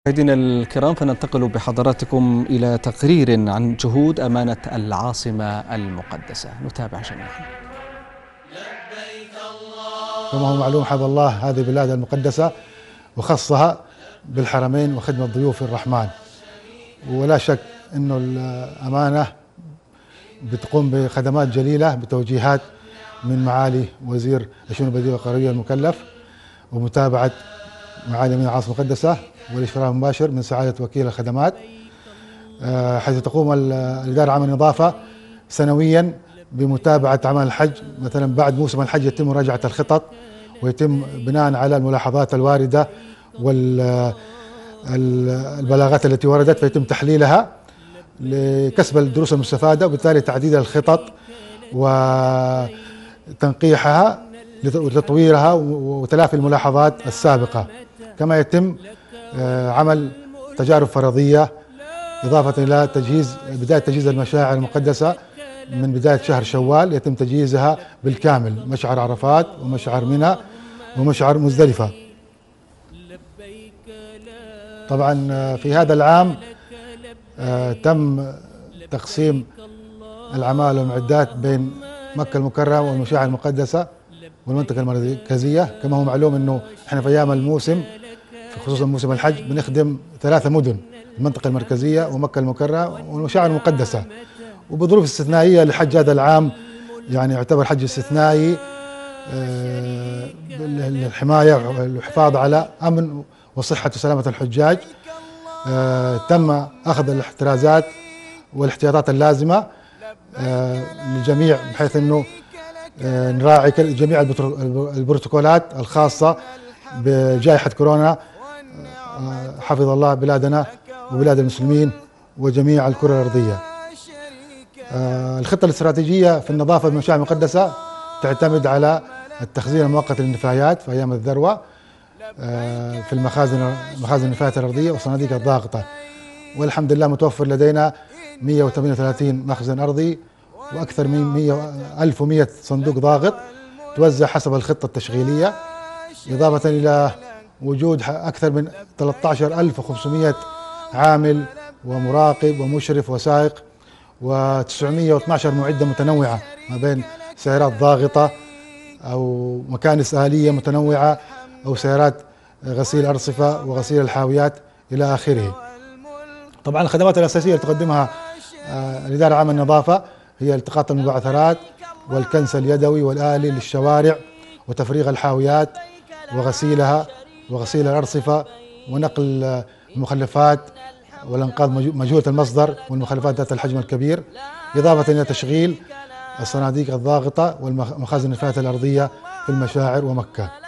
مشاهدينا الكرام، فننتقل بحضراتكم إلى تقرير عن جهود أمانة العاصمة المقدسة. نتابع جميعا. كما هو معلوم حب الله هذه البلاد المقدسة وخصها بالحرمين وخدمة ضيوف الرحمن، ولا شك أنه الأمانة بتقوم بخدمات جليلة بتوجيهات من معالي وزير الشؤون البلدية والقروية المكلف، ومتابعة معالي أمين العاصمة المقدسة والإشراف المباشر من سعادة وكيل الخدمات، حيث تقوم الإدارة العامة للنظافة سنويا بمتابعة أعمال الحج. مثلا بعد موسم الحج يتم مراجعة الخطط ويتم بناء على الملاحظات الواردة والبلاغات التي وردت، فيتم تحليلها لكسب الدروس المستفادة وبالتالي تعديل الخطط وتنقيحها لتطويرها وتلافي الملاحظات السابقة. كما يتم عمل تجارب فرضية إضافة إلى بداية تجهيز المشاعر المقدسة من بداية شهر شوال، يتم تجهيزها بالكامل، مشعر عرفات ومشعر منى ومشعر مزدلفة. طبعا في هذا العام تم تقسيم الأعمال والمعدات بين مكة المكرمة والمشاعر المقدسة والمنطقة المركزية. كما هو معلوم أنه احنا في أيام الموسم، في خصوصا موسم الحج، بنخدم 3 مدن: المنطقة المركزية ومكة المكرمة والمشاعر المقدسة. وبظروف استثنائية لحج هذا العام، يعني يعتبر حج استثنائي للحماية والحفاظ على أمن وصحة وسلامة الحجاج، تم أخذ الاحترازات والاحتياطات اللازمة للجميع، بحيث أنه نراعي جميع البروتوكولات الخاصة بجائحة كورونا. حفظ الله بلادنا وبلاد المسلمين وجميع الكرة الأرضية. الخطة الاستراتيجية في النظافة بالمشاعر المقدسة تعتمد على التخزين المؤقت للنفايات في أيام الذروة في مخازن النفايات الأرضية والصناديق الضاغطة، والحمد لله متوفر لدينا 138 مخزن أرضي وأكثر من 1100 صندوق ضاغط توزع حسب الخطة التشغيلية، إضافة إلى وجود أكثر من 13500 عامل ومراقب ومشرف وسائق و912 معدة متنوعة ما بين سيارات ضاغطة أو مكانس آلية متنوعة أو سيارات غسيل أرصفة وغسيل الحاويات إلى آخره. طبعا الخدمات الأساسية اللي تقدمها الإدارة العامة للنظافة هي التقاط المبعثرات والكنس اليدوي والآلي للشوارع وتفريغ الحاويات وغسيلها وغسيل الأرصفة ونقل المخلفات والأنقاض مجهولة المصدر والمخلفات ذات الحجم الكبير، إضافة إلى تشغيل الصناديق الضاغطة والمخازن النفايات الأرضية في المشاعر ومكة.